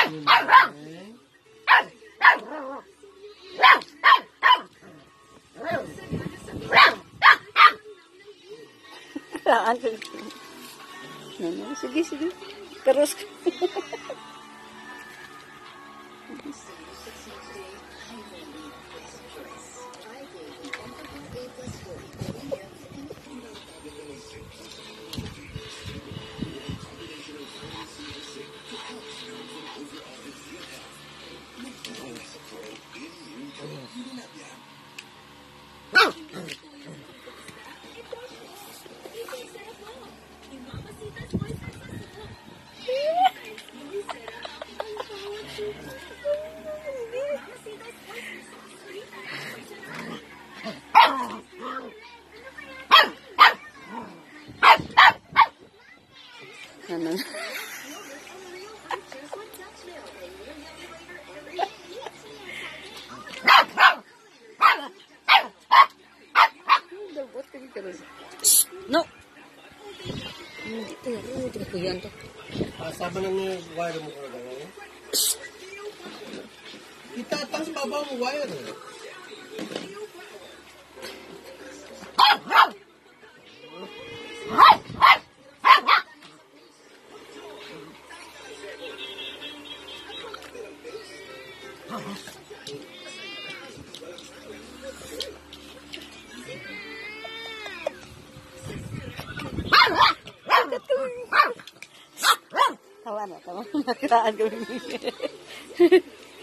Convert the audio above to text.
Sige, sige. Terus. Ano? No. Hindi ko yan to. Sabi na niya wire mo ko lang. Itatang sa baba mo wire. Tawa na, tawa. Nakiraan ko.